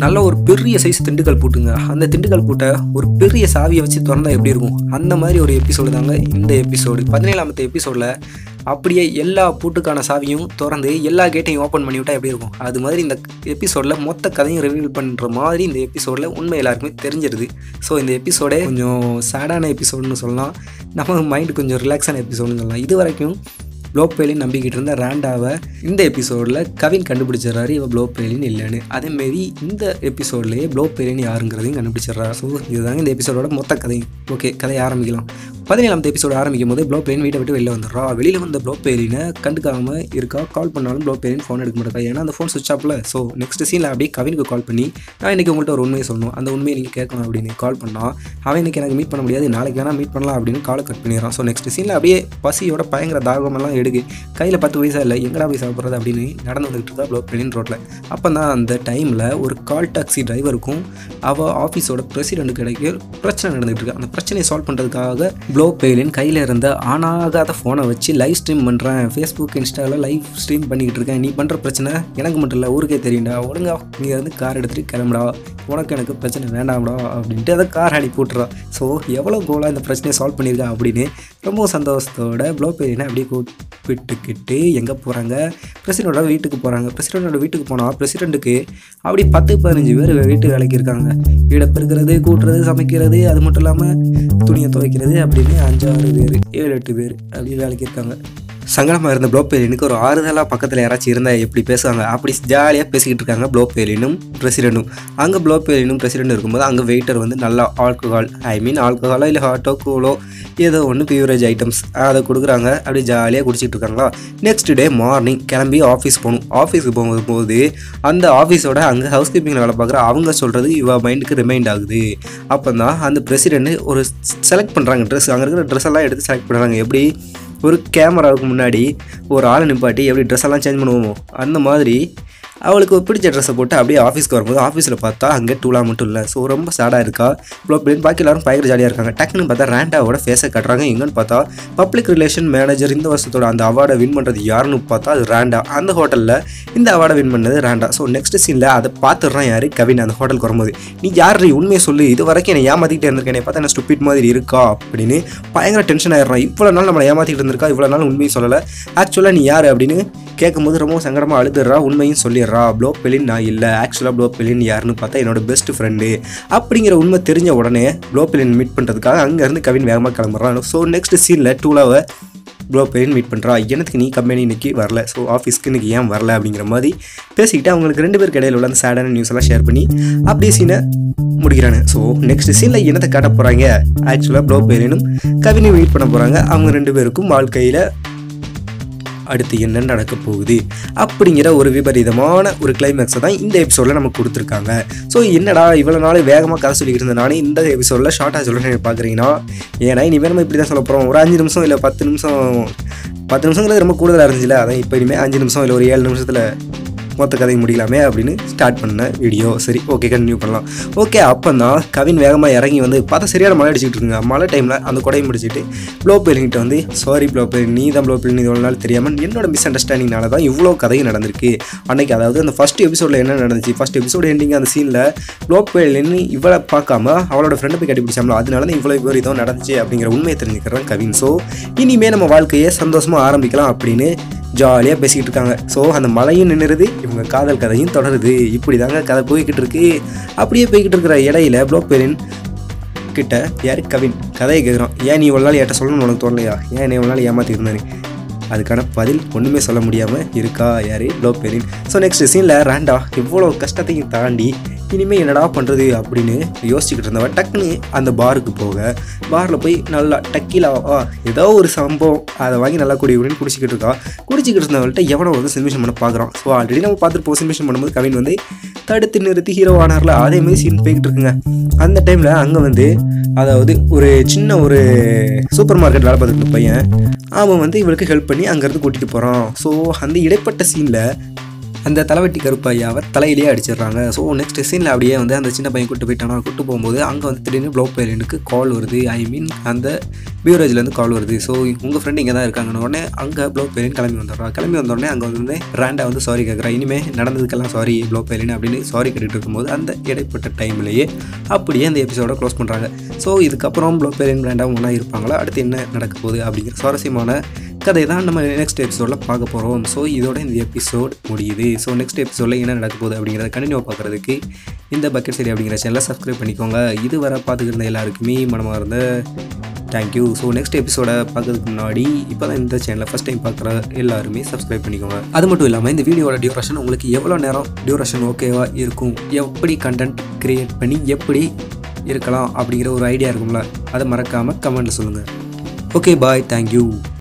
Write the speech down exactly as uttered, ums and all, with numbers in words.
நல்ல ஒரு பெரிய சைஸ் திண்டுக்கல் பூட்டுங்க. அந்த திண்டுக்கல் பூட்டை ஒரு பெரிய சாவியை வச்சு திறந்தா எப்படி இருக்கும், அந்த மாதிரி ஒரு எபிசோடு தாங்க இந்த எபிசோடு. பதினேழாமത്തെ எபிசோடில் அப்படியே எல்லா பூட்டுக்கான சாவியும் திறந்து எல்லா கேட்டையும் ஓப்பன் பண்ணி விட்டால் எப்படி இருக்கும், அது மாதிரி இந்த எபிசோடில் மொத்த கதையும் ரிவீல் பண்ணுற மாதிரி இந்த எபிசோடில் உண்மை எல்லாருக்குமே தெரிஞ்சிருது. ஸோ இந்த எபிசோடே கொஞ்சம் சேடான எபிசோடுன்னு சொல்லலாம், நம்ம மைண்டு கொஞ்சம் ரிலாக்ஸான எபிசோடுன்னு சொல்லலாம். இது வரைக்கும் ப்ளோப்பேலின் நம்பிக்கிட்டு இருந்த ராண்டாவை இந்த எபிசோடில் கவின் கண்டுபிடிச்சிடறாரு இவன் ப்ளோப்பேலின் இல்லைன்னு. அதேமாரி இந்த எபிசோட்லேயே ப்ளோப்பேலின் யாருங்கிறதையும் கண்டுபிடிச்சிடறாரு. ஸோ இதுதாங்க இந்த எபிசோடோட மொத்த கதையும். ஓகே, கதையை ஆரம்பிக்கலாம். பதினேழாமത്തെ எபிசோடு ஆரம்பிக்கும் போது ப்ளோப்பேலின் வீட்டை விட்டு வெளில வந்துடுறா. வெளியில் வந்த ப்ளோப்பேலினை கண்டுக்காமல் இருக்கா. கால் பண்ணாலும் ப்ளோப்பேலின் ஃபோன் எடுக்க மாட்டேக்கா, ஏன்னா அந்த ஃபோன் சுவிட்ச் ஆஃபில். ஸோ நெக்ஸ்ட் சீனில் அப்படியே கவினுக்கு கால் பண்ணி, நான் இன்றைக்கி உங்கள்கிட்ட ஒரு உண்மையை சொல்லணும், அந்த உண்மையை நீங்கள் கேட்கணும் அப்படின்னு கால் பண்ணால், அவன் இன்றைக்கி எனக்கு மீட் பண்ண முடியாது, நாளைக்கு வேணால் மீட் பண்ணலாம் அப்படின்னு காலை கட் பண்ணிடுறான். ஸோ நெக்ஸ்ட் சீனில் அப்படியே பசியோட பயங்கர தாகமெல்லாம் எடுக்கு, கையில் பத்து பைசா இல்லை, எங்கடா போய் சாப்பிட்றது அப்படின்னு நடந்து வந்துட்டு இருக்கா ப்ளோப்பேலின் ரோட்டில். அப்போ தான் அந்த டைமில் ஒரு கால் டாக்ஸி டிரைவருக்கும் அவள் ஆஃபீஸோட பிரசிடென்ட்டுக்கு இடையே பிரச்சனை நடந்துகிட்டு இருக்கு. அந்த பிரச்சனையை சால்வ் பண்ணுறதுக்காக ப்ளோப்பேலின் கையில் இருந்த ஆனாகாத ஃபோனை வச்சு லைவ் ஸ்ட்ரீம் பண்ணுறேன், ஃபேஸ்புக் இன்ஸ்டாவில் லைவ் ஸ்ட்ரீம் பண்ணிக்கிட்டு இருக்கேன், நீ பண்ணுற பிரச்சனை எனக்கு மட்டும் இல்லை ஊருக்கே தெரியும்டா, ஒழுங்கா நீ வந்து கார் எடுத்துகிட்டு கிளம்புடா, உனக்கு எனக்கு பிரச்சனை வேண்டாம்டா அப்படின்ட்டு அதை கார் அடி போட்டுறா. ஸோ எவ்வளோ கோலாக இந்த பிரச்சனையை சால்வ் பண்ணியிருக்கா அப்படின்னு ரொம்ப சந்தோஷத்தோட ப்ளோப்பேலினை அப்படியே கூப்பிட்டுக்கிட்டு எங்கே போகிறாங்க, பிரசிடெண்டோட வீட்டுக்கு போகிறாங்க. பிரசிடெண்டோட வீட்டுக்கு போனால் பிரசிடெண்ட்டுக்கு அப்படி பத்து பதினஞ்சு பேர் வீட்டு வேலைக்கு இருக்காங்க. வீடை பெருக்கிறது, கூட்டுறது, சமைக்கிறது, அது மட்டும் இல்லாமல் துணியை துவைக்கிறது அப்படின்னு அஞ்சாறு பேர் ஏழு எட்டு பேர் அப்படி வேலைக்கு இருக்காங்க. சங்கடமாக இருந்த ப்ளோப்பேலினுக்கு ஒரு ஆறுதலாக பக்கத்தில் யாராச்சும் இருந்தால் எப்படி பேசுவாங்க, அப்படி ஜாலியாக பேசிக்கிட்டு இருக்காங்க ப்ளோப்பேலினும் பிரசிடெண்ட்டும். அங்கே ப்ளோப்பேலினும் பிரசிடெண்ட் இருக்கும்போது அங்கே வெயிட்டர் வந்து நல்லா ஆல்கஹால், ஐ மீன் ஆல்கஹாலோ இல்லை ஹாட்டோ கூலோ ஏதோ ஒன்று பியூரேஜ் ஐட்டம்ஸ் அதை கொடுக்குறாங்க. அப்படி ஜாலியாக குடிச்சிட்டு இருக்காங்களா. நெக்ஸ்ட் டே மார்னிங் கிளம்பி ஆஃபீஸ் போகணும். ஆஃபீஸுக்கு போகும்போது அந்த ஆஃபீஸோட அங்கே ஹவுஸ் கீப்பிங்கில் வேலை பார்க்குற அவங்க சொல்கிறது இவ மைண்டுக்கு ரிமைண்ட் ஆகுது. அப்போ தான் அந்த பிரசிடெண்ட் ஒரு செலக்ட் பண்ணுறாங்க ட்ரெஸ், அங்கே இருக்கிற ட்ரெஸ் எல்லாம் எடுத்து செலக்ட் பண்ணுறாங்க. எப்படி ஒரு கேமராவுக்கு முன்னாடி ஒரு ஆளை நிப்பாட்டி எப்படி ட்ரெஸ் எல்லாம் சேஞ்ச் பண்ணுவோமோ அந்த மாதிரி அவளுக்கு பிடிச்ச ட்ரெஸ்ஸை போட்டு அப்படியே ஆஃபீஸ்க்கு வரும்போது ஆஃபீஸில் பார்த்தா அங்கே டூலா மட்டும் இல்லை. ஸோ ரொம்ப சேடாக இருக்கா ப்ளோப்பேலின். பாக்கி எல்லாரும் பயங்கர ஜாலியாக இருக்காங்க. டக்குன்னு பார்த்தா ராண்டாவோட ஃபேஸை கட்டுறாங்க. எங்கன்னு பார்த்தா பப்ளிக் ரிலேஷன் மேனேஜர் இந்த வருஷத்தோட அந்த அவார்டை வின் பண்ணுறது யாருன்னு பார்த்தா அது ராண்டா. அந்த ஹோட்டலில் இந்த அவார்டை வின் பண்ணது ராண்டா. ஸோ நெக்ஸ்ட் சீனில் அதை பார்த்துடுறான் யார், கவின். அந்த ஹோட்டலுக்கு வரும்போது நீ யார், உண்மையை சொல்லி, இது வரைக்கும் என்னை ஏமாற்றிக்கிட்டே இருந்திருக்கேன், என்னை பார்த்தா என்ன ஸ்டூபிட் மாதிரி இருக்கா அப்படின்னு பயங்கர டென்ஷன் ஆயிடுறான். இவ்வளோ நாள் நம்மளை ஏமாற்றிக்கிட்டு இருந்திருக்கா, இவ்வளோ நாள் உண்மையை சொல்லலை, ஆக்சுவலாக நீ யார் அப்படின்னு கேட்கும்போது ரொம்ப சங்கடமாக அழுதுடுறா. உண்மையும் சொல்லிடுறா, ப்ளோப்பேலின் நான் இல்லை, ஆக்சுவலாக ப்ளோப்பேலின் யாருன்னு பார்த்தா என்னோட பெஸ்ட் ஃப்ரெண்டு அப்படிங்கிற உண்மை தெரிஞ்ச உடனே ப்ளோப்பேலின் மீட் பண்ணுறதுக்காக அங்கேருந்து கவின் வேகமாக கிளம்புறான். ஸோ நெக்ஸ்ட் சீனில் டூலாவை ப்ளோப்பேலின் மீட் பண்ணுறா. எனக்கு நீ கம்பெனி இன்றைக்கி வரல, ஸோ ஆஃபீஸ்க்கு இன்றைக்கி ஏன் வரல அப்படிங்கிற மாதிரி பேசிக்கிட்டு அவங்களுக்கு ரெண்டு பேருக்கு இடையில உள்ள அந்த சேடான நியூஸ் எல்லாம் ஷேர் பண்ணி அப்படியே சீனை முடிக்கிறாங்க. ஸோ நெக்ஸ்ட் சீனில் என்னத்தை காட்ட போகிறாங்க, ஆக்சுவலாக ப்ளோப்பேலினும் கவினையும் மீட் பண்ண போகிறாங்க. அவங்க ரெண்டு பேருக்கும் வாழ்க்கையில் அடுத்து என்ன நடக்க போகுது அப்படிங்கிற ஒரு விபரீதமான ஒரு கிளைமேக்ஸை தான் இந்த எபிசோடில் நமக்கு கொடுத்துருக்காங்க. ஸோ என்னடா இவ்வளோ நாள் வேகமாக கதை சொல்லிக்கிட்டு இருந்தேன் நானே இந்த எபிசோடில் ஷார்ட்டாக சொல்கிறேன் பார்க்குறீங்கன்னா, ஏன்னா இனிமேல் நம்ம இப்படி தான் சொல்ல போகிறோம். ஒரு அஞ்சு நிமிஷம் இல்லை பத்து நிமிஷம் பத்து நிமிஷங்கிறது ரொம்ப கூடுதலாக இருந்துச்சுல, அதான் இப்போ இனிமேல் அஞ்சு நிமிஷம் இல்லை ஒரு ஏழு நிமிஷத்தில் மொத்த கதை முடிக்கலாமே அப்படின்னு ஸ்டார்ட் பண்ண வீடியோ. சரி, ஓகே, கண்டினியூ பண்ணலாம். ஓகே, அப்போ தான் கவின் வேகமாக இறங்கி வந்து பார்த்தா சரியான மழை அடிச்சுட்டு இருக்குங்க. மழை டைமில் அந்த கொடையை முடிச்சுட்டு ப்ளோப்பேலின்கிட்ட வந்து, சாரி ப்ளோப்பேலின், நீ தான் ப்ளோப்பேலின் இவ்வளோ நாள் தெரியாமல் என்னோட மிஸ் அண்டர்ஸ்டாண்டிங்னால தான் இவ்வளோ கதையும் நடந்திருக்கு அன்னைக்கு. அதாவது அந்த ஃபஸ்ட் எபிசோடில் என்ன நடந்துச்சு, ஃபஸ்ட் எபிசோடு எண்டிங் அந்த சீனில் ப்ளோப்பேலின் இவ்வளோ பார்க்காம அவளோட ஃப்ரெண்டை போய் கட்டிப்பிடிச்சாமலோ, அதனால தான் இவ்வளோ பேர் இதுவும் நடந்துச்சு அப்படிங்கிற உண்மையை தெரிஞ்சுக்கிறேன் கவின். ஸோ இனிமேல் நம்ம வாழ்க்கையை சந்தோஷமாக ஆரம்பிக்கலாம் அப்படின்னு ஜாலியாக பேசிக்கிட்டு இருக்காங்க. ஸோ அந்த மழையும் நின்றுது, இவங்க காதல் கதையும் தொடருது. இப்படி தாங்க கதை போய்கிட்டு இருக்கு. அப்படியே போய்கிட்டு இருக்கிற இடையில ப்ளோப்பேலின் கிட்ட யார், கவின் கதையை கேட்குறான். ஏன் நீ இவ்வளோ நாள் என்கிட்ட சொல்லணும்னு உனக்கு தோணலையா, ஏன் நீ இவ்வளோ நாள் ஏமாற்றி இருந்தானே. அதுக்கான பதில் ஒன்றுமே சொல்ல முடியாமல் இருக்கா யார், ப்ளோப்பேலின். ஸோ நெக்ஸ்ட் சீனில் ராண்டா இவ்வளோ கஷ்டத்தையும் தாண்டி இனிமேல் என்னடா பண்ணுறது அப்படின்னு யோசிச்சுக்கிட்டு இருந்தவன் டக்குன்னு அந்த பாருக்கு போக, பாரில் போய் நல்லா டக்கிலாவா ஏதோ ஒரு சம்பவம் அதை வாங்கி நல்லா குடி அப்படின்னு குடிச்சிக்கிட்டு இருக்கா. குடிச்சிக்கிட்டு இருந்தவங்கள்ட்ட எவனோ வந்து சின்மிஷன் பண்ண பார்க்குறான். ஸோ ஆல்ரெடி நம்ம பார்த்துட்டு போ சின்மிஷன் பண்ணும்போது கவின் வந்து தடுத்து நிறுத்தி ஹீரோ ஆனார்ல, அதேமாதிரி சீன் போய்கிட்டு இருக்குங்க. அந்த டைமில் அங்கே வந்து அதாவது ஒரு சின்ன ஒரு சூப்பர் மார்க்கெட் வேலை பார்த்துட்டு பையன் அவன் வந்து இவளுக்கு ஹெல்ப் பண்ணி அங்கேருந்து கூட்டிகிட்டு போகிறான். ஸோ அந்த இடைப்பட்ட சீனில் அந்த தலைவட்டி கருப்பையாவை தலையிலேயே அடிச்சிடுறாங்க. ஸோ நெக்ஸ்ட் சீனில் அப்படியே வந்து அந்த சின்ன பையன் கூட்டு போயிட்டானா, கூட்டு போகும்போது அங்கே வந்து திடீர்னு ப்ளோ பேரனுக்கு கால் வருது. ஐ மீன் அந்த பியூரேஜ்லேருந்து கால் வருது. ஸோ உங்கள் ஃப்ரெண்டு இங்கே தான் இருக்காங்கன்னு உடனே அங்கே ப்ளோ பேரன் கிளம்பி வந்துடுறா. கிளம்பி வந்தோடனே அங்கே வந்து ரேண்டா வந்து சாரி கேட்குறா. இனிமேல் நடந்ததுக்கெல்லாம் சாரி ப்ளோ பேரன் அப்படின்னு சாரி கேட்டுட்டு இருக்கும்போது அந்த இடைப்பட்ட டைம்லேயே அப்படியே அந்த எபிசோட க்ளோஸ் பண்ணுறாங்க. ஸோ இதுக்கப்புறம் ப்ளோ பேரன் ரேண்டா ஒன்றா இருப்பாங்களா, அடுத்து என்ன நடக்க போகுது அப்படிங்கிற சுவாரஸ்யமான கதை தான் நம்ம நெக்ஸ்ட் எபிசோடில் பார்க்க போகிறோம். ஸோ இதோட இந்த எபிசோட் முடியுது. ஸோ நெக்ஸ்ட் எபிசோடில் என்ன நடக்க போகுது அப்படிங்கிறத கண்டினியூவாக பார்க்குறதுக்கு இந்த பக்கெட் சரி அப்படிங்கிற சேனலை சப்ஸ்கிரைப் பண்ணிக்கோங்க. இது வர பார்த்துக்கிட்டு எல்லாருக்குமே மனமாக இருந்த தேங்க்யூ. ஸோ நெக்ஸ்ட் எபிசோடை பார்க்கறதுக்கு முன்னாடி இப்போ தான் இந்த சேனலை ஃபஸ்ட் டைம் பார்க்குற எல்லாருமே சப்ஸ்கிரைப் பண்ணிக்கோங்க. அது மட்டும் இல்லாமல் இந்த வீடியோட டியூரேஷன் உங்களுக்கு எவ்வளோ நேரம் டியூரேஷன் ஓகேவா இருக்கும், எப்படி கண்டென்ட் க்ரியேட் பண்ணி எப்படி இருக்கலாம் அப்படிங்கிற ஒரு ஐடியா இருக்கும்ல, அதை மறக்காமல் கமெண்ட்டில் சொல்லுங்கள். Okay bye, thank you.